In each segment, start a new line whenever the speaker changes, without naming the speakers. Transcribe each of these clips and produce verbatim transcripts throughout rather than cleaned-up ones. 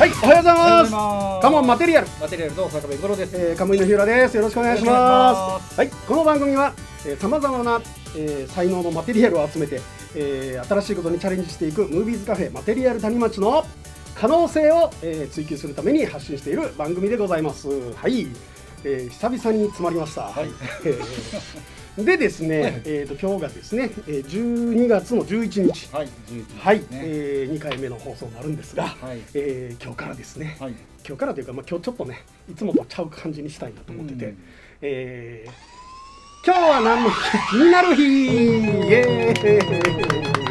はい、おはようございます。カモンマテリアル。
マテリアルの坂部五郎です。
えー、カムイの日浦です。よろしくお願いします。はい、この番組はさまざまな、えー、才能のマテリアルを集めて、えー、新しいことにチャレンジしていくムービーズカフェマテリアル谷町の可能性を、えー、追求するために発信している番組でございます。はい、えー、久々に詰まりました。はい。でですね、はい、えーと今日がですね、じゅうにがつのじゅういちにち、はい、はい、えー、にかいめの放送になるんですが、はい、えー、今日からですね、はい、今日からというか、まあ、今日ちょっとね、いつもとちゃう感じにしたいなと思ってて、うん、えー、今日は何の日？気になる日。イエーイ。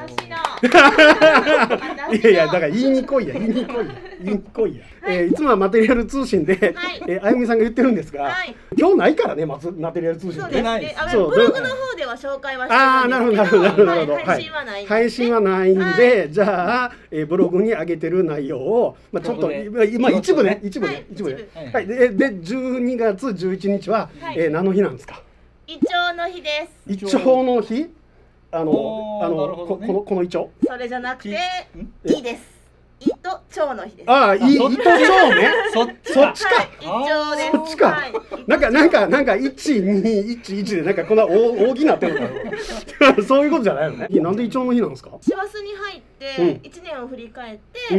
いやいや、だから言いにこいや、言いにこいや、言いにこいや。はい、えー、いつもはマテリアル通信で、はい、えー、あゆみさんが言ってるんですが、はい、今日ないからね、まずマテリアル通信で。
そうですね。そう、ブログの方では紹介はしてるんですけど、
ああ、なるほど、なるほど、なるほど、なるほど。
配信はないんで、
配信はないんで、はい、じゃあ、えー、ブログに上げてる内容を、まあちょっと今一部ね、一部ね、一部ね。はい。で、で、じゅうにがつじゅういちにちは、はい、えー、何の日なんですか？
イチョウの日です。
イチョウの日？あの、あの、この、このイチョウ。
それじゃなくて、いいです。イとチョウの日です。
ああ、い、いとチョウね。そっちか。
イチョウです。
そっちか。なんか、なんか、なんか、一、二、一、一で、なんか、こんな大、大きなってるから。そういうことじゃないのね。なんでイチョウの日なんですか？
師走に入って、一年を振り返って、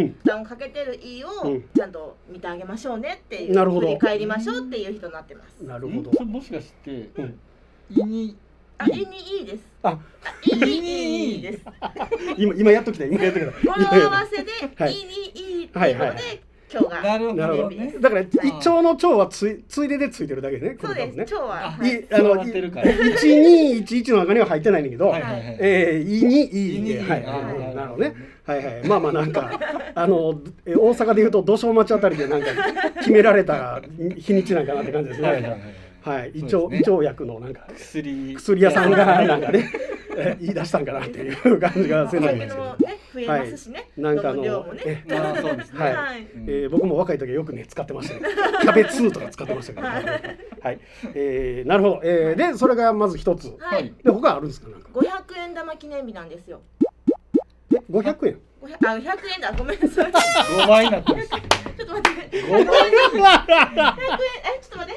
負担をかけてるいを、ちゃんと見てあげましょうねっていう。なるほど。振り返りましょうっていう日となってます。
なるほど。もしかして、いに。
あ、いにいいです。
あ、
いにいいです。
今今やっときた、今やっときた。
語呂合わせでいにいいっていうので今日が
なるほどね。
だからイチョウのチョウはつついででついてるだけね。
そうです。チョウは
あの一二一一の中には入ってないんだけど、えいにいいで、はい、なるほどね。はいはい。まあまあなんかあの大阪でいうと土庄町あたりでなんか決められた日にちなんかなって感じですね。はい、胃腸、胃腸薬のなんか薬薬屋さんがなんかね言い出したんかなっていう感じがするんですけど、
増えますしね。なんかあの
はい、え僕も若い時はよくね使ってましたね。キャベツとか使ってましたから。はい、えなるほど。えでそれがまず一つ。で他あるんですかなんか。
ごひゃくえん玉記念日なんですよ。
えごひゃくえん？
あ、ひゃくえんだ。ごめんなさい。
ごばいになってる。
ちょっと待って。
ごばい。ひゃくえん。
え、ちょっと待って。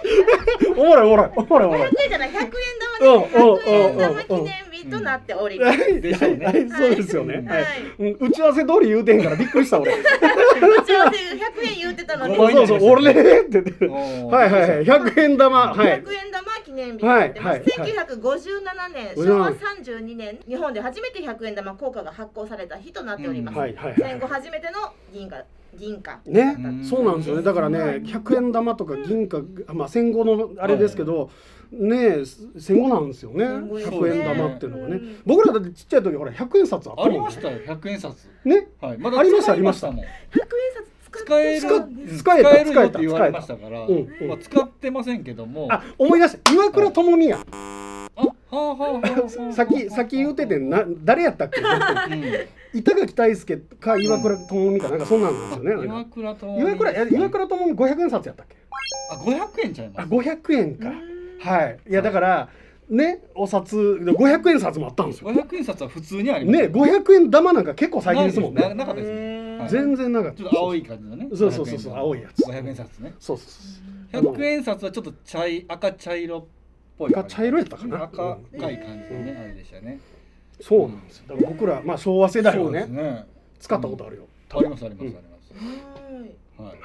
おもろいおもろいおもろいおもろい。
ひゃくえんじゃない。ひゃくえん玉でひゃくえん玉記念日となっております。
でしょうね。そうですよね。打ち合わせ通り言うてんからびっくりした俺。
打ち合わせひゃくえん言うてたのに。
そうそう、俺ねって言って。はいはいはい。ひゃくえん玉。
ひゃくえん玉記念日。はいはい。せんきゅうひゃくごじゅうななねん、しょうわさんじゅうにねん、日本で初めてひゃくえん玉硬貨が発行された日となっております。戦後初めての銀貨。銀貨
ね、そうなんですよね。だからね、ひゃくえん玉とか銀貨、まあ戦後のあれですけど、ね、戦後なんですよね。ひゃくえん玉っていうのがね。僕らだってちっちゃい時ほらひゃくえんさつあったもんね。
ありましたよ、ひゃくえんさつ。
ね、ありましたありました。
ひゃくえんさつ
使える
使えた使えた
って言われましたから、まあ使ってませんけども。
あ、思い出した。岩倉智美や。
あ、はあはあ。
さっきさっき言うててな誰やったっけ？板垣大輔か岩倉智美かなんかそんなんですよね。
岩倉智美。
岩倉岩倉智美ごひゃくえんさつやったっけ？
あ、ごひゃくえんちゃいます。
あ、ごひゃくえんか。はい。いやだからね、お札ごひゃくえんさつもあったんですよ。
ごひゃくえんさつは普通にあります。
ね、ごひゃくえん玉なんか結構最近ですもんね。
なかったですね。
全然なかった。
ちょっと青い感じのね。
そうそうそうそう、青いやつ。
ごひゃくえんさつね。
そうそうそう。
ひゃくえんさつはちょっと茶赤茶色っぽい。
赤茶色やったかな。
赤い感じのね、あれでしたね。
そうなんですよ。だから僕らまあ昭和世代はね使ったことあるよ。
ありますありますあります。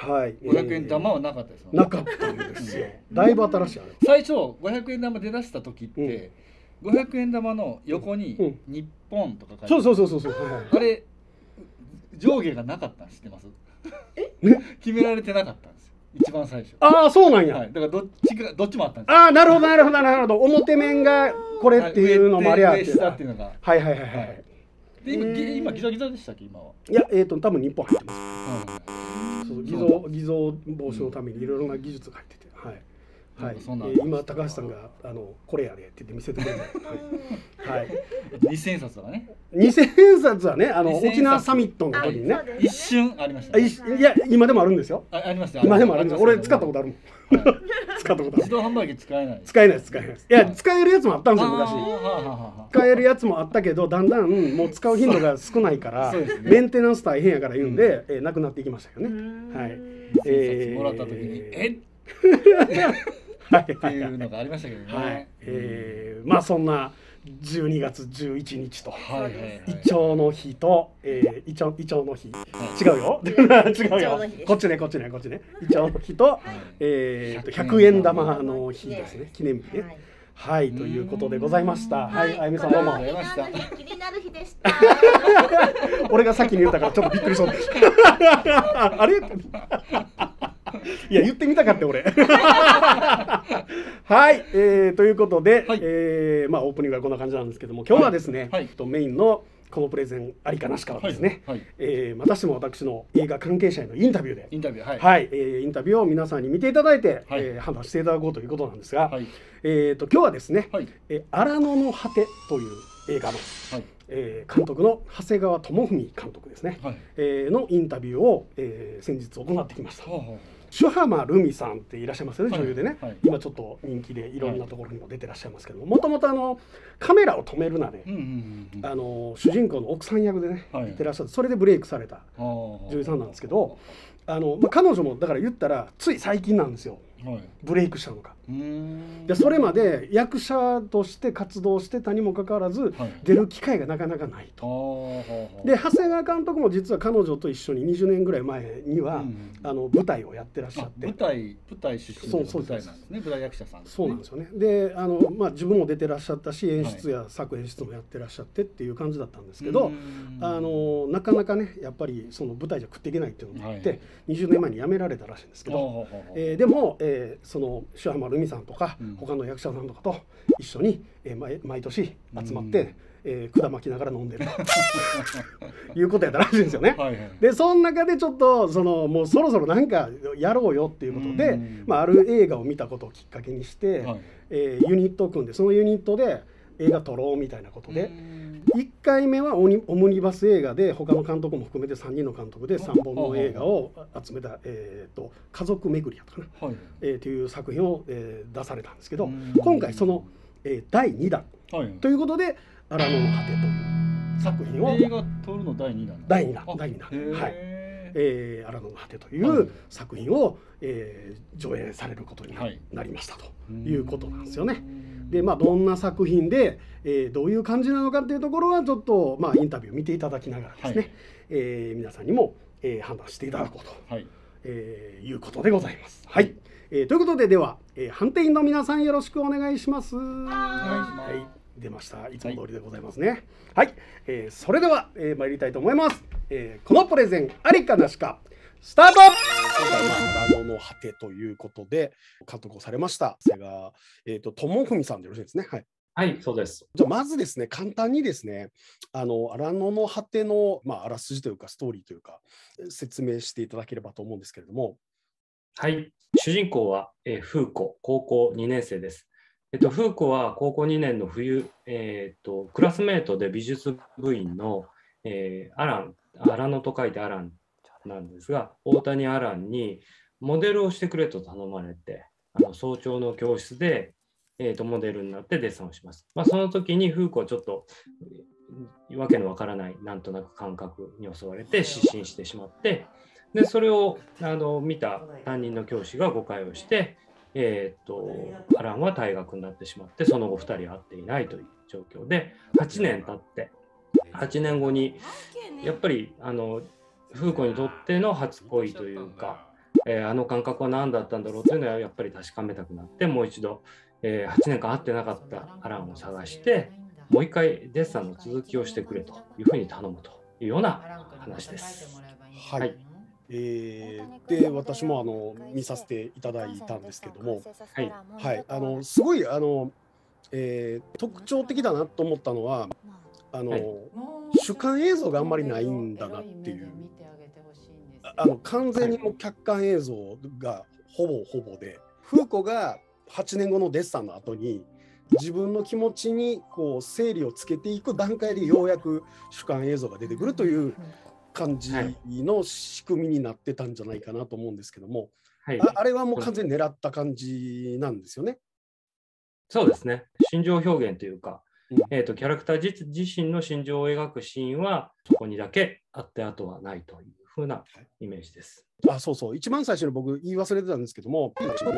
はい。
ごひゃくえん玉はなかったです。
なかったんですよ。だいぶ新しいあれ。
最初ごひゃくえん玉出だした時ってごひゃくえん玉の横に日本とか書いて。
そうそうそうそうそう。
あれ上下がなかったん知ってます？決められてなかったんですよ。一番最初。
ああ、そうなんや。
だからどっちがどっちもあったんです。
ああ、なるほどなるほどなるほど。表面がこれっていうのもありゃって。
上下っていうのが。
はいはいはいはい。
で今今ギザギザでしたっけ今は？
いや、えっと多分日本入ってます。そう、偽造偽造防止のためにいろいろな技術が入ってて、はい。 はい、
そんな
えー今高橋さんがあのこれやでって言って見せてくれた。はい。
二千円札とかね。
二千円札はね、あの
二千円札
沖縄サミットの時にね。
一瞬ありました
あ
ね。
いいや今でもあるんですよ。
あありますよ。
今でもあるんですよ。俺使ったことあるもん。
はい
使ったことある。
自動販売機使えない。
使えないです使えないです。いや使えるやつもあったんですよ昔。
あーはあはあはあ
使えるやつもあったけどだんだんもう使う頻度が少ないから
そうですね
メンテナンス大変やから言うんで、えーなくなっていきましたよね。はい。
二千円札もらった時にえっ
はい
っていうのがありましたけどね。
はい。えーまあそんなじゅうにがつじゅういちにちと。
はいはいはい。
イチョウの日と、えー、イチョウイチョウの日、違うよ違うよこっちねこっちねこっちねイチョウの日と、えー、とひゃくえん玉の日ですね記念日ね。はいということでございました。はいあゆみさんどうも。
気になる日でした。
俺が先に言ったからちょっとびっくりそうであれいや言ってみたかった俺はい、えー、ということで、
はい
えーまあ、オープニングはこんな感じなんですけども今日はですね、
はい
とメインのこのプレゼンありかなしかはですね、
はいはい
えーまたしても私の映画関係者へのインタビューで、
インタビューはい。
はいえーインタビューを皆さんに見ていただいて、
はい
えー判断していただこうということなんですが、
はい
えー、と今日はですね
はい
「えー荒野の果て」という映画の、
はい
えー監督の長谷川智文監督ですね、
はい。
えーのインタビューを、えー先日行ってきました。
ほうほう
朱浜ルミさんっていらっしゃいますよね、
はい
女優でね、
はい
今ちょっと人気でいろんなところにも出てらっしゃいますけどもともとあのカメラを止めるなで、
うんうんうんうん。
あの主人公の奥さん役でね、
はい
出てらっしゃってそれでブレイクされた
女
女優さんなんですけど、あの、まあ、彼女もだから言ったらつい最近なんですよ
はい。
ブレイクしたのが。
うーん。
でそれまで役者として活動してたにもかかわらず、
はい
出る機会がなかなかない
あ
と。
ー
で長谷川監督も実は彼女と一緒ににじゅうねんぐらい前には、
うん
あの舞台をやってらっしゃ
あ
って
舞台舞台出身の
そうそう
舞台なんですね。舞台役者さんですね。
そうなんですよね。であの、まあ、自分も出てらっしゃったし演出や作演出もやってらっしゃってっていう感じだったんですけど、
うーん
あのなかなかねやっぱりその舞台じゃ食っていけないっていうのがあって、
はい
にじゅうねんまえに辞められたらしいんですけど、
ほうほうほうほう
えーでも、えーその朱浜ルミさんとか、
うん
他の役者さんとかと一緒に、えー毎毎年集まって、
うん
えー管巻きながら飲んでるということやったらしいんですよね。
はいはい。
でその中でちょっとそのもうそろそろなんかやろうよっていうことで、
うん
まあ、ある映画を見たことをきっかけにして、
はい
えーユニットを組んでそのユニットで映画撮ろうみたいなことで
うーん
いっかいめはオニオムニバス映画で他の監督も含めてさんにんの監督でさんぼんの映画を集めた「えー、と家族巡り」やったかな、
はい
えー、という作品を、えー出されたんですけど
うん
今回その、えーだいにだん
はい。
ということで「荒野の果て」という作品を
映画撮るのだいにだん。
だいにだん
あ
だいにだん
へー
はいえー、荒野の果てとい
はいう
作品を、えー上映されることに
はい
なりましたということなんですよね。
うん
でまあどんな作品で、えーどういう感じなのかっていうところはちょっと、まあ、インタビューを見ていただきながらですね、
はい
えー皆さんにも、えー判断していただこうと、
はい。
えーいうことでございます。はい、えーということででは、えー判定員の皆さんよろしくお願いします。
お願いします
はい、出ました。いつも通りでございますね。はい、えーそれでは、えー参りたいと思います。えーこのプレゼンありかなしかスタート。荒野の果てということで監督をされました瀬川えっ、と友文さんでよろしいですね。はい。
はい、そうです。
じゃあまずですね簡単にですねあの荒野の果てのまああらすじというかストーリーというか説明していただければと思うんですけれども。
はい、主人公は、えー、風子、高校にねん生です。えっと、風子は高校にねんの冬、えーっと、クラスメートで美術部員の、えーアラン、荒野と書いてアランなんですが、大谷アランにモデルをしてくれと頼まれて、あの早朝の教室で、えーっとモデルになってデッサンをします。まあ、その時に風子はちょっと、えーわけのわからない、なんとなく感覚に襲われて失神してしまって、でそれをあの見た担任の教師が誤解をして、えー、とアランは退学になってしまってその後ふたりは会っていないという状況ではちねん経ってはちねんごにやっぱりあの風子にとっての初恋というか、えー、あの感覚は何だったんだろうというのはやっぱり確かめたくなってもう一度、えー、はちねんかん会ってなかったアランを探してもう一回デッサンの続きをしてくれというふうに頼むというような話です。
はい、
はい
えーで私もあの見させていただいたんですけども、
はい
はい、あのすごいあの、えー特徴的だなと思ったのはあの、
はい
主観映像があんまりないんだなっていうああの完全にもう客観映像がほぼほぼで風子がはちねんごのデッサンの後に自分の気持ちにこう整理をつけていく段階でようやく主観映像が出てくるという感じの仕組みになってたんじゃないかなと思うんですけども、はい、あ, あれはもう完全に狙った感じなんですよね。
そうですね。心情表現というか、うん、えーとキャラクター 自, 自身の心情を描くシーンはそこにだけあってあとはないというふうなイメージです。
あ、そうそう、一番最初に僕言い忘れてたんですけども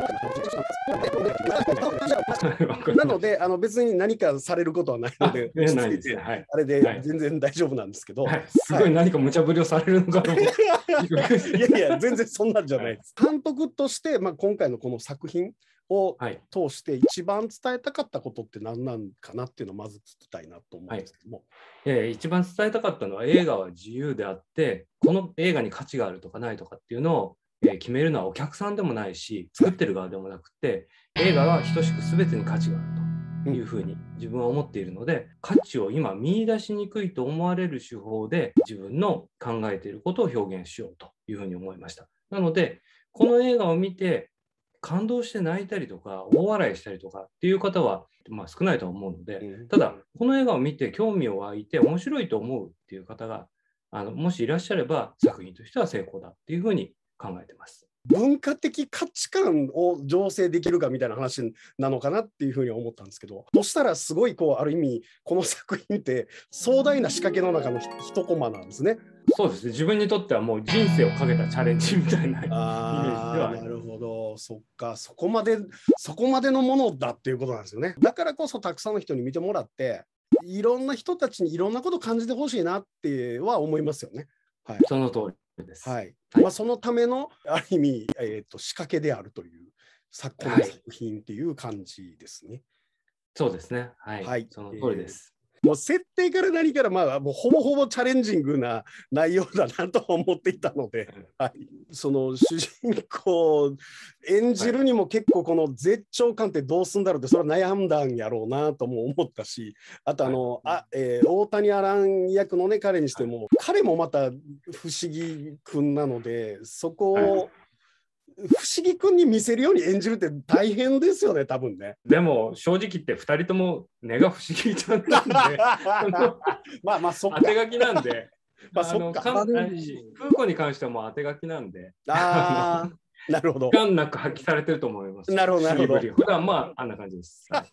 なのであの別に何かされることはないので、
あ, ないですね、はい、
あれで全然大丈夫なんですけど、はいはい、
すごい何か無茶ぶりをされるのかと思って
いやいや全然そんなんじゃないです。監督として、まあ、今回のこの作品を通して一番伝えたかったことって何なんかなっていうのをまず聞きたいなと思うんですけども、
はい、えー、一番伝えたかったのは映画は自由であってこの映画に価値があるとかないとかっていうのを、えー、決めるのはお客さんでもないし作ってる側でもなくて、映画は等しく全てに価値があるというふうに自分は思っているので、価値を今見出しにくいと思われる手法で自分の考えていることを表現しようというふうに思いました。なのでこの映画を見て感動して泣いたりとか大笑いしたりとかっていう方は、まあ、少ないと思うので、ただこの映画を見て興味を湧いて面白いと思うっていう方があのもしいらっしゃれば作品としては成功だっていうふうに考えてます。
文化的価値観を醸成できるかみたいな話なのかなっていうふうに思ったんですけど、そしたらすごいこうある意味この作品って壮大な仕掛けの中の一コマなんですね。
そうですね。自分にとってはもう人生をかけたチャレンジみたいなイメージではあります。
なるほど、そっか、そこまでそこまでのものだっていうことなんですよね。だからこそたくさんの人に見てもらっていろんな人たちにいろんなことを感じてほしいなっては思いますよね。はい、
その通りです。
はい。はい、まあ、そのためのある意味、えーと、仕掛けであるという昨今の作品っていう感じですね。はい、
そうですね。はい。はい、その通りです。
えーもう設定から何から、まあ、もうほぼほぼチャレンジングな内容だなと思っていたので、はい、その主人公を演じるにも結構この絶頂感ってどうすんだろうってそれは悩んだんやろうなとも思ったし、あとあの、はい、あえー、大谷アラン役のね彼にしても、はい、彼もまた不思議くんなのでそこを、はい不思議くんに見せるように演じるって大変ですよね、多分ね。
でも正直言ってふたりとも根が不思議ちゃんなんで
まあまあそっか
当て書きなんで
まあそっか
空港に関してはもう当て書きなんで
ああなるほど
時間なく発揮されてると思います。
なるほどなるほど
普段まああんな感じです、はい、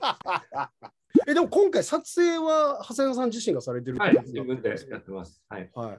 えでも今回撮影は長谷川さん自身がされてるって
はい自分でやってます、はい
はい、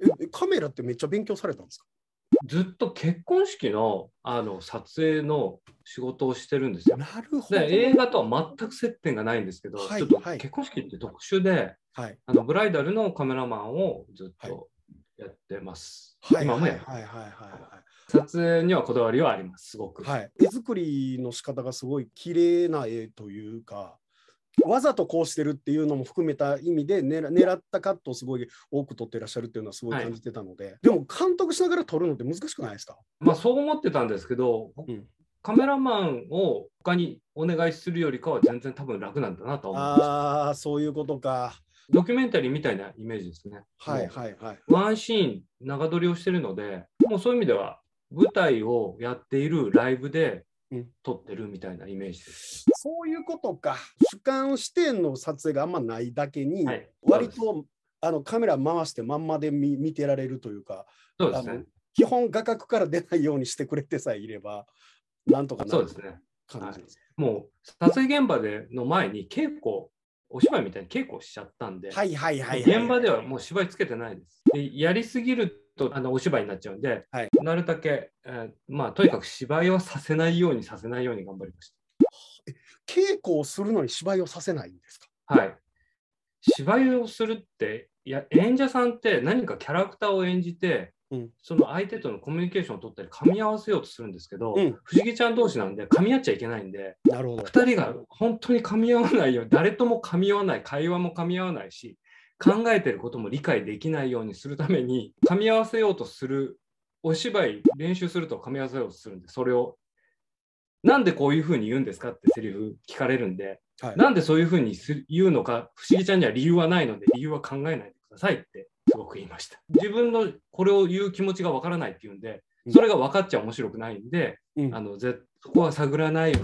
えカメラってめっちゃ勉強されたんですか？
ずっと結婚式 の, あの撮影の仕事をしてるんですよ。
なるほど。
で映画とは全く接点がないんですけど、はい、ちょっと結婚式って特殊で、はい、あのブライダルのカメラマンをずっとやってます。はい、今もやってます。撮影にはこだわりはあります、すごく。
はい、絵作りの仕方がすごい綺麗な絵というか、わざとこうしてるっていうのも含めた意味で狙狙ったカットをすごい多く撮ってらっしゃるっていうのはすごい感じてたので、はい、でも監督しながら撮るのって難しくないですか？
まあそう思ってたんですけど、うん、カメラマンを他にお願いするよりかは全然多分楽なんだなと思いました。
ああそういうことか。
ドキュメンタリーみたいなイメージですね。
はいはいはい。
ワンシーン長撮りをしてるので、もうそういう意味では舞台をやっているライブで撮ってるみたいなイメージです。
そういうことか。主観視点の撮影があんまないだけに、はい、割とあのカメラ回してまんまで 見, 見てられるというか、
そうですね、
あの基本画角から出ないようにしてくれてさえいればなんとかなる感じです。
そうですね、はい、もう撮影現場での前に稽古お芝居みたいに稽古しちゃったんで、
はいはいはい、
現場ではもう芝居つけてないです。でやりすぎるとあのお芝居になっちゃうんで、はい、なるだけ、えー、まあとにかく芝居をさせないようにさせないように頑張りました。
え稽古をするのに芝居をさせないんですか？
はい。芝居をするっていや演者さんって何かキャラクターを演じて、うん、その相手とのコミュニケーションを取ったり噛み合わせようとするんですけど、うん、不思議ちゃん同士なんで噛み合っちゃいけないんで、
なるほど
ふたりが本当に噛み合わないように、誰とも噛み合わない、会話も噛み合わないし考えてることも理解できないようにするために噛み合わせようとするお芝居練習すると噛み合わせようとするんで、それをなんでこういうふうに言うんですかってセリフ聞かれるんで、はい、なんでそういうふうに言うのか不思議ちゃんには理由はないので理由は考えないでくださいってすごく言いました。自分のこれを言う気持ちがわからないっていうんで、それが分かっちゃ面白くないんで、うん、あのぜそこは探らない深く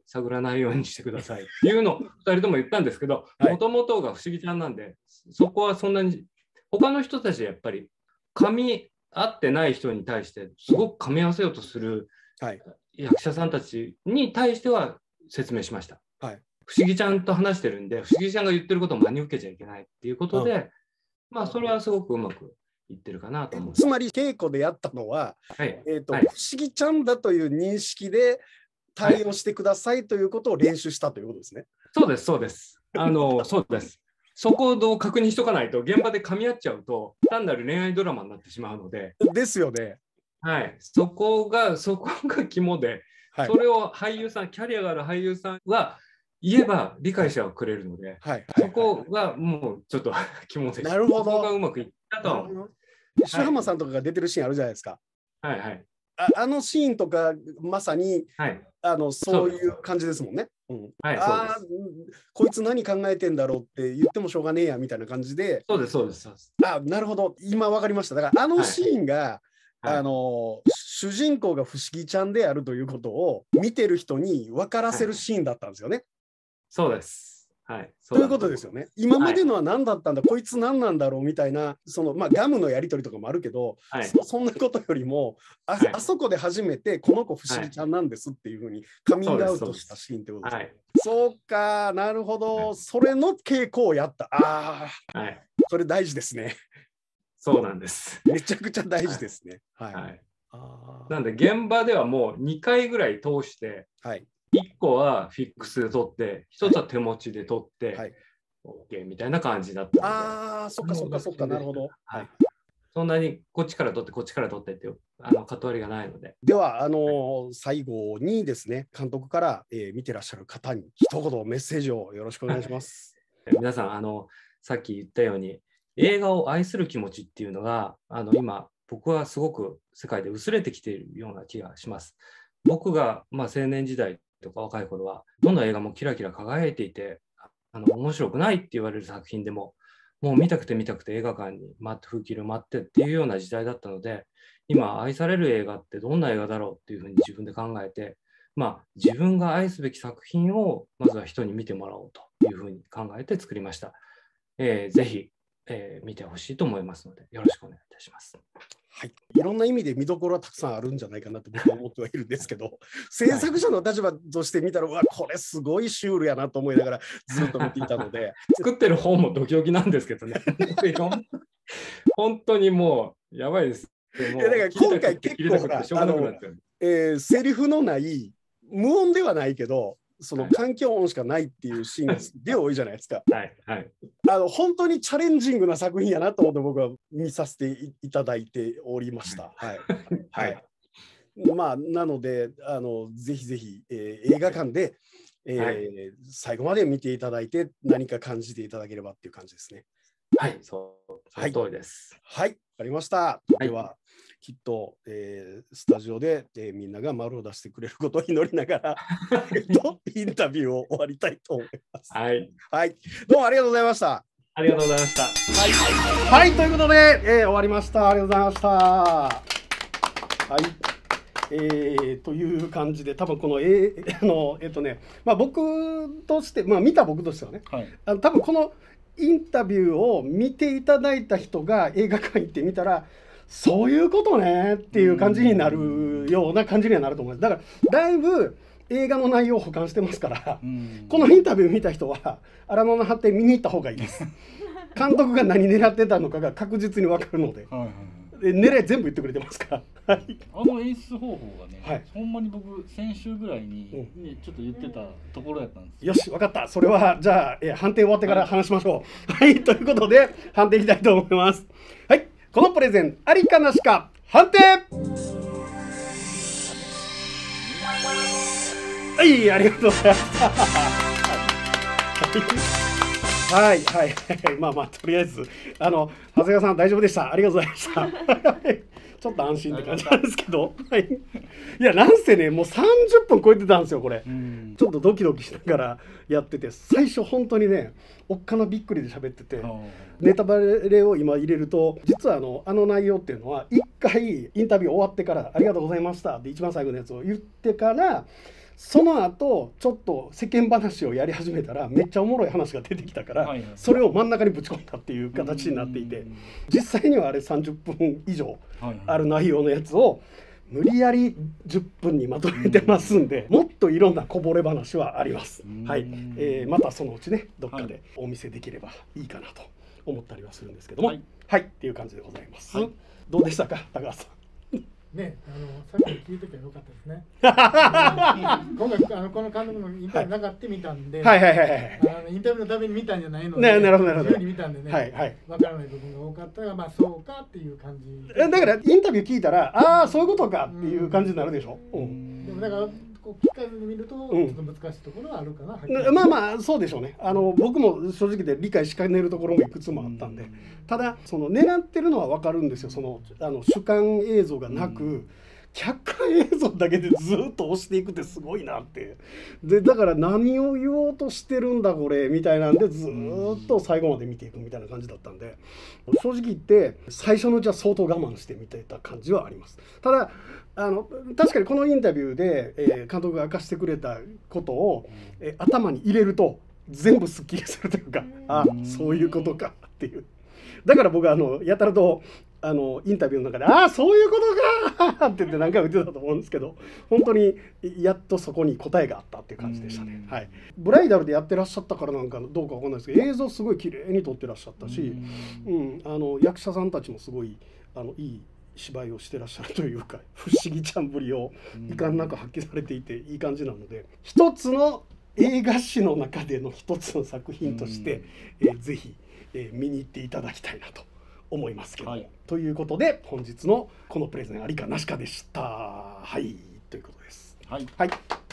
探らないようにしてくださいっていうのをふたりとも言ったんですけど、もともとが不思議ちゃんなんで、そこはそんなに他の人たちはやっぱり噛み合ってない人に対してすごく噛み合わせようとする役者さんたちに対しては説明しました。はい、不思議ちゃんと話してるんで、不思議ちゃんが言ってることを真に受けちゃいけないっていうことで、まあそれはすごくうまくいってるかなと思う。
つまり稽古でやったのは、はい、えっと、はい、不思議ちゃんだという認識で対応してくださいということを練習したということですね。
そうです、そうです。あの、そうです。そこを確認しとかないと、現場で噛み合っちゃうと、単なる恋愛ドラマになってしまうので。
ですよね。
はい。そこが、そこが肝で、はい、それを俳優さん、キャリアがある俳優さんは言えば理解してはくれるので、はい、そこがもうちょっと肝でした。
なるほど。
そこがうまくいったと思う。
石浜さんとかが出てるシーンあるじゃないですか。
はいはい。
あ, あのシーンとかまさに、はい、あのそういう感じですもんね。うん、はい、あこいつ何考えてんだろうって言ってもしょうがねえやみたいな感じで。
そうですそうです。
あ、なるほど、今分かりました。だからあのシーンが、はい、あの主人公が不思議ちゃんであるということを見てる人に分からせるシーンだったんですよね。はい、
そうです。はい、
ということですよね。今までのは何だったんだ、はい、こいつ何なんだろうみたいな、そのまあガムのやり取りとかもあるけど、はい、そ, そんなことよりも あ,、はい、あそこで初めてこの子不思議ちゃんなんですっていうふうにカミングアウトしたシーンってことですね。そう、か、なるほど、はい、それの稽古をやった。ああ、はい、それ大事ですね。
そうなんです。
めちゃくちゃ大事ですね。はい。はい、
あなんで現場ではもうにかいぐらい通して、はい、いっこはフィックスで取って、ひとつは手持ちで取って、はい、OK みたいな感じだったので。
ああ、そっかそっかそっか、なるほど。
はい。そんなにこっちから取って、こっちから取ってっていうあの断りがないので。
では、あのーはい、最後にですね、監督から、えー、見てらっしゃる方に一言メッセージをよろしくお願いします。
皆さん、あの、さっき言ったように、映画を愛する気持ちっていうのが、あの今、僕はすごく世界で薄れてきているような気がします。僕が、まあ、青年時代とか若い頃は、どんな映画もキラキラ輝いていて、あの面白くないって言われる作品でも、もう見たくて見たくて映画館に待って、風切りを待ってっていうような時代だったので、今、愛される映画ってどんな映画だろうっていうふうに自分で考えて、まあ、自分が愛すべき作品をまずは人に見てもらおうというふうに考えて作りました。えー、ぜひ、えー、見てほしいと思いますので、よろしくお願いいたします。
はい、いろんな意味で見どころはたくさんあるんじゃないかなと僕は思ってはいるんですけど、制作者の立場として見たら、うわ、これすごいシュールやなと思いながらずっと見ていたので
作ってる方もドキドキなんですけどね本当にもうやばいです。
いやだから今回結構ほら、あの、えー、セリフのない無音ではないけど、その環境音しかないっていうシーンがで多いじゃないですか。はいはい、あの本当にチャレンジングな作品やなと思って僕は見させていただいておりました。はいはい、まあなのであのぜひぜひ、えー、映画館で、えーはい、最後まで見ていただいて何か感じていただければっていう感じですね。
はい、そうその通りです。
はい、わかりました。はい、ではきっと、えー、スタジオで、えー、みんなが丸を出してくれることを祈りながらえっとインタビューを終わりたいと思います。はい、はい、どうもありがとうございました。
ありがとうございました。はい、
はい、ということで、えー、終わりました。ありがとうございました。はい、えー、という感じで多分この、えー、あのえっ、ー、とね、まあ僕として、まあ見た僕としてはね、はい、あの多分このインタビューを見ていただいた人が映画館行ってみたら、そういうことねっていう感じになるような感じにはなると思います。だからだいぶ映画の内容を補完してますから、このインタビュー見た人は荒野の果て見に行った方がいいです。監督が何狙ってたのかが確実に分かるので、はいはいはい、狙い全部言ってくれてますから。
あの演出方法がね、はい、ほんまに僕先週ぐらいに、ね、ちょっと言ってたところやったんですよ。
よし、分かった。それはじゃあ、えー、判定終わってから話しましょう。はい、はい、ということで判定いきたいと思います。はい、このプレゼンありかなしか判定。はい、ありがとうございました。はいはいはい、まあまあとりあえずあの長谷川さん大丈夫でした。ありがとうございました。 ちょっと安心って感じなんですけど、はい、いやなんせねもうさんじゅっぷん超えてたんですよこれ。ちょっとドキドキしながらやってて、最初本当にねおっかなびっくりで喋ってて、ネタバレを今入れると、実はあのあの内容っていうのは一回インタビュー終わってから「ありがとうございました」って一番最後のやつを言ってから、その後ちょっと世間話をやり始めたらめっちゃおもろい話が出てきたから、それを真ん中にぶち込んだっていう形になっていて、実際にはあれさんじゅっぷん以上ある内容のやつを無理やりじゅっぷんにまとめてますんで、もっといろんなこぼれ話はあります。はい、えー、またそのうちねどっかでお見せできればいいかなと思ったりはするんですけども、はい、はい、っていう感じでございます。はい、どうでしたか高橋さん。
ね、あのさっき聞いててよかったですね。今回あのこの監督のインタビューなかって見たんで、はいはいはいはい。あのインタビューのために見たんじゃないので、ね、なるほどなるほど。自由に見たんでね、はいはい。わからない部分が多かったが、まあそうかっていう感じ。
だからインタビュー聞いたら、ああそういうことかっていう感じになるでしょ。うん。
でもだからこう聞かずに見るとちょっと難しいところはあるかな。
うん、まあまあそうでしょうね。あの僕も正直で理解しかねるところもいくつもあったんで、ただその狙ってるのはわかるんですよ。そのあの主観映像がなく。うん、客観映像だけでずっと押していくってすごいなって。でだから何を言おうとしてるんだこれみたいなんでずっと最後まで見ていくみたいな感じだったんで、正直言って最初のうちは相当我慢して見ていた感じはあります。ただあの確かにこのインタビューで、えー、監督が明かしてくれたことを、えー、頭に入れると全部すっきりするというか、あそういうことかっていう。だから僕はあのやたらとあのインタビューの中で「ああそういうことか!」って言って何回も言ってたと思うんですけど、本当にやっとそこに答えがあったっていう感じでしたね。はい、ブライダルでやってらっしゃったからなんかどうかわかんないですけど、映像すごい綺麗に撮ってらっしゃったし、うん、あの役者さんたちもすごいあのいい芝居をしてらっしゃるというか、不思議ちゃんぶりをいかんなく発揮されていていい感じなので、一つの映画史の中での一つの作品として、えー、ぜひ、えー、見に行っていただきたいなと思いますけど、はい、ということで本日のこのプレゼンありかなしかでした。はいということです。はいはい、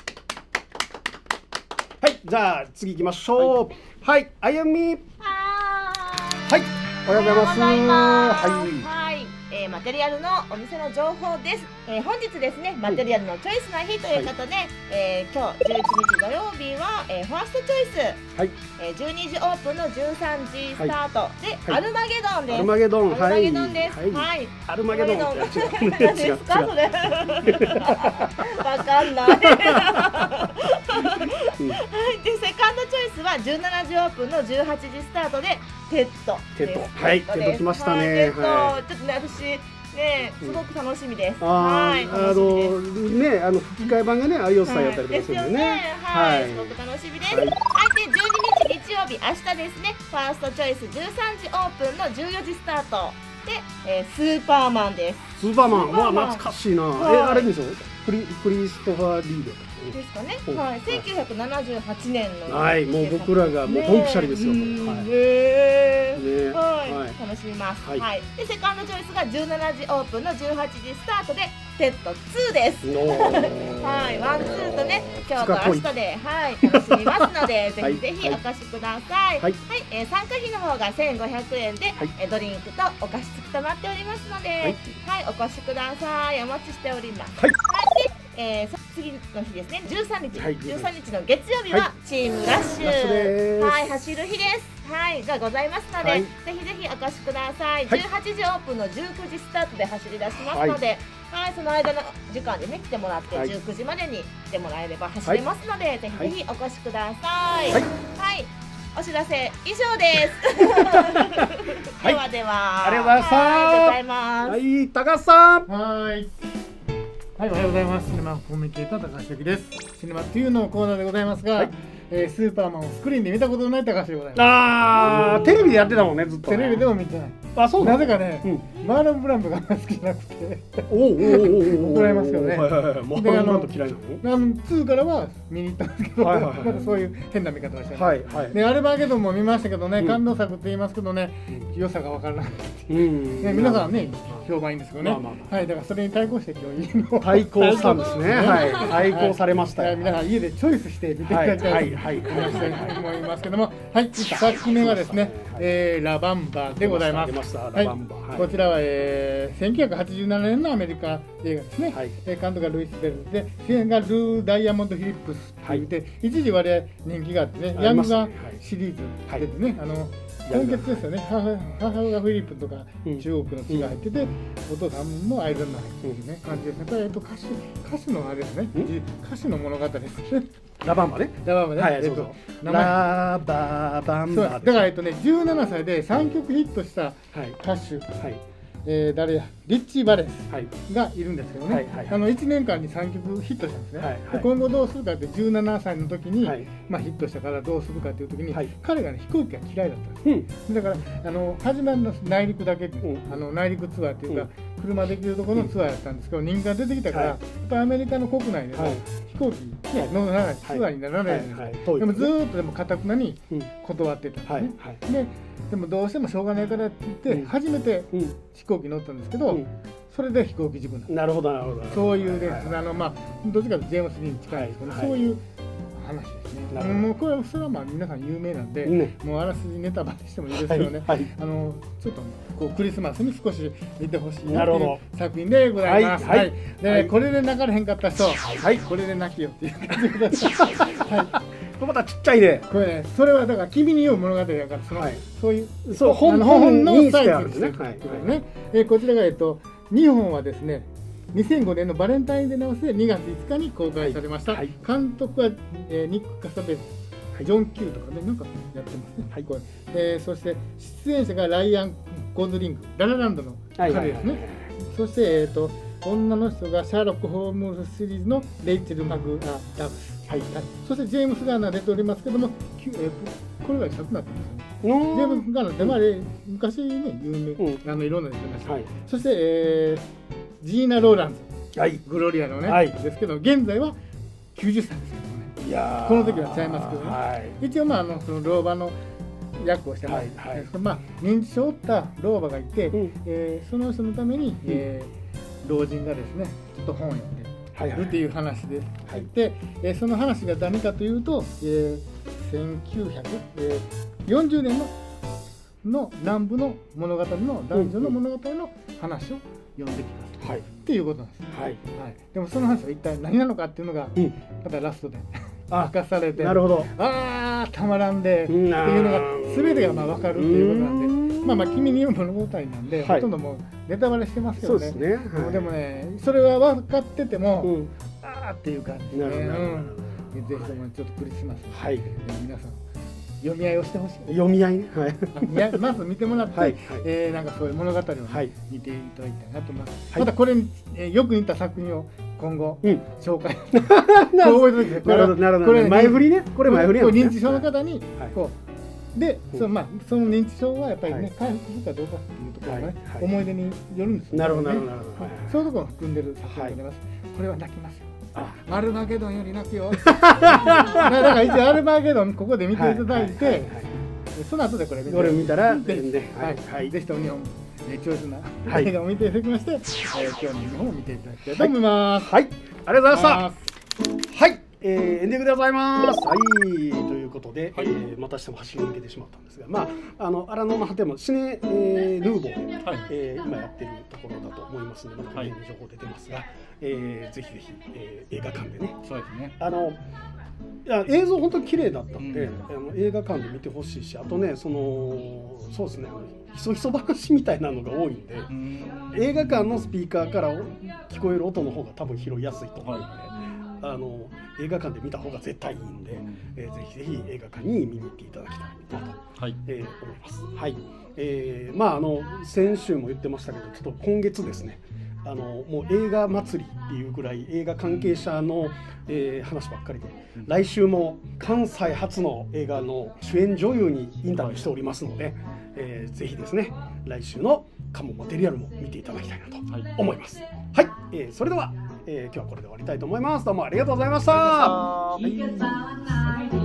はい、じゃあ次行きましょう。はい、あゆみ。はい、おはようございます。
はい、はい、えー、マテリアルのお店の情報です。えー、本日ですね、マテリアルのチョイスな日ということで、はい、えー、今日じゅういちにち土曜日は、えー、ファーストチョイス、はい、えー、じゅうにじオープンのじゅうさんじスタート、はい、で、はい、アルマゲドンです。アルマゲドン、
アルマゲ
ドンです。はい、はい、
アルマゲドン。
何ですかそれ？わかんない。はい、でセカンドチョイスはじゅうしちじオープンのじゅうはちじスタートでテッド
テッドはい、テッド来ましたね。
テッド、はい、ちょっとね私ねすごく楽しみです。うん、はい、
あのねあの吹き替え版がね有吉さんやったりとかするんでね。
はい、すごく楽しみです。はい、でじゅうににち日曜日明日ですね、ファーストチョイスじゅうさんじオープンのじゅうよじスタートで、えー、スーパーマンです。
スーパーマン、わ懐かしいな。はい、えあれでしょ？クリクリストファー・リード。
ですかね。はい、せんきゅうひゃくななじゅうはちねんの。
はい、もう僕らがもうドンピシャリですよ。はい。
はい、楽しみます。はい。でセカンドチョイスがじゅうしちじオープンのじゅうはちじスタートでテッドツーです。はい、ワンツーとね今日と明日ではい楽しみますのでぜひぜひお越しください。はい。え参加費の方がせんごひゃくえんでえドリンクとお菓子付きとなっておりますので、はいお越しください。お待ちしております。はい。えー、次の日ですね、じゅうさんにち、はい、じゅうさんにちの月曜日はチームラッシュ、はい、走る日です、はい、がございますので、はい、ぜひぜひお越しください。はい、じゅうはちじオープンのじゅうくじスタートで走り出しますので、はい、はい、その間の時間でね来てもらって、はい、じゅうくじまでに来てもらえれば走れますので、はい、ぜひぜひお越しください。はい、はい、お知らせ以上です。ではでは、
ありがとうございます。はい、高橋さん。
はい。はい、おはようございます。シネマコミュニケーター高橋です。シネマにのコーナーでございますが、はい、えー、スーパーマンをスクリーンで見たことのない高橋でございます。
ああ、テレビでやってたもんね、ずっと、
ね。テレビでも見てない。
あ、そう
なぜかね、うん、マーロン・ブランドが好きじゃなくて、おおおお怒られますよね。マーロン・ブランド嫌いなの？ツーからは見に行ったんですけど、なんかそういう変な見方をしてはいはい。で、アルマゲドンも見ましたけどね、感動作って言いますけどね、良さが分からなくて、ね、皆さんね評判いいんですよね。はい、だからそれに対抗して今日
対抗したんですね。はい、対抗されましたよ。
皆さん家でチョイスして見ていただきたいとはい、お話したいと思いますけども、はい、ふたつめがですね、えー、ラバンバでございます。はい、こちらは、えー、せんきゅうひゃくはちじゅうななねんのアメリカ映画ですね。はい、監督がルイス・ベルで、主演がルー・ダイヤモンド・フィリップスというで、一時割合人気があってね、ヤングガシリーズでですね、あの今月ですよね、母母がフィリップとか中国の血が入ってて、お父さんもアイルランド入ってるね感じですね。これ、えっと、歌手歌手のあれですね、歌手の物語ですね。
ラバンバね。
ラバンバね。
はい、そうそう。ラババンバ。
だからえっとね、じゅうななさいでさんきょくヒットした歌手、はい、えー、誰や、リッチー・バレスがいるんですけどね、あのいちねんかんにさんきょくヒットしたんですね。はいはい、今後どうするかってじゅうななさいの時に、はい、まあヒットしたからどうするかっていう時に、はい、彼がね飛行機が嫌いだったんです。うん、だからあの始まりの内陸だけ、うん、あの内陸ツアーっていうか、うん、車できるところのツアーやったんですけど、人気が出てきたから、はい、やっぱアメリカの国内でも、はい、飛行機の乗らないツアーにならないんですよ。でもずーっとでも堅くなに断ってたんですね。はいはい、ででもどうしてもしょうがないからって言って、うん、初めて飛行機乗ったんですけど、うん、それで飛行機事故になった。
なるほどなるほど。
そういうですね、あのまあどっちかというとジェームス・リーに近いですけど、はい、そういう話ですね。もうこれはそれはまあ皆さん有名なんで、ね、もうあらすじネタバレしてもいいですけどね、はいはい、あのちょっとこうクリスマスに少し見てほしいなという作品でございます。はいはい、で、はい、これで泣かれへんかった人、はい、これで泣きよっていう感じでございます。はい
これまたちっちゃいね。
これね、それはだから君に言う物語だからその、はい、そういう
そう本
本のサイズですね。はいね、えこちらがえっとにほんはですね、にせんごねんのバレンタインデーに合わせてにがついつかに公開されました。はい、監督は、えー、ニック・カサベス、はい、ジョン・キューとかねなんかやってますね。はい、これ、えー、そして出演者がライアン・ゴズリング、ララランドの彼ですね。そしてえっ、ー、と女の人がシャーロック・ホームズシリーズのレイチェル・マグラ・ラブス。はいはい、そしてジェームス・ガーナー出ておりますけども、えー、これが先になってますよね。ジェームス・ガーナーってまあ昔ね有名、うん、あのいろんな出てました、はい、そして、えー、ジーナ・ローランズ、はい、グロリアのね、はい、ですけど現在はきゅうじゅっさいですけどもね。いやこの時は違いますけどね、はい、一応まああのその老婆の役をしてます、はいはい、まあ認知症を負った老婆がいて、うん、えー、その人のために、えー、老人がですねちょっと本を読んでっていう話で、はい、で、えー、その話が何かというと、えー、せんきゅうひゃくよんじゅうねんのの南部の物語の男女の物語の話を読んできます、はい、っていうことなんです、はいはい、でもその話は一体何なのかっていうのが、うん、またラストで明かされて、なるほど、あーたまらんでっていうのが全てがまあ分かるっていうことなんで、まあまあ君に言う物語なんで、はい、ほとんどもうネタバレしてますけどね。そうですね、はい、でもねそれは分かってても、うん、あーっていう感じで、ね、うん、ぜひともちょっとクリスマスに、はい、皆さん読み合いをしてほしい。
読み合いね、はい、
まず見てもらって、はい、えー、なんかそういう物語を、ね、はい、見ていただきたいなと思います、はい、またこれに、えー、よく似た作品を今後、うん、紹介なるほどなるほど、これ前振りね、これ前振りやね、認知症の方にこうで、そのまあその認知症はやっぱりね回復するかどうかっていうところがね思い出によるんですよね。なるほどなるほど、そういうところを含んでる作品でございます。これは泣きますよ。アルマゲドンより泣くよ。だから一応アルマゲドンここで見ていただいて、その後でこれ
これ見たらぜ
ひとも日本上手な映画を見ていただきまして、今日の日本を見ていただきたいと思います。
はい、ありがとうございました。はい、えー、エンディングでございます。はい、ということで、はい、えー、またしても走り抜けてしまったんですが、まああの荒野の果てもシネ、えー、ルーボーで、はい、えー、今やってるところだと思いますので、また上に情報出てますが、はい、えー、ぜひぜひ、えー、映画館でね、そうですね、あのいや映像本当に綺麗だったんで、うん、あの映画館で見てほしいし、あとね、そのそうですね、ひそひそ話みたいなのが多いんで、うん、映画館のスピーカーから聞こえる音の方が多分拾いやすいと思うので、あの映画館で見た方が絶対いいんで、うん、えー、ぜひぜひ映画館に見に行っていただきたいなと、はい、えー、思います。はい、えー、まああの先週も言ってましたけど、ちょっと今月ですね、あのもう映画祭りっていうぐらい映画関係者の、えー、話ばっかりで、うん、来週も関西初の映画の主演女優にインタビューしておりますので、はい、えー、ぜひですね来週のカモマテリアルも見ていただきたいなと思います。はい、はい、えー、それでは、えー、今日はこれで終わりたいと思います。どうもありがとうございました。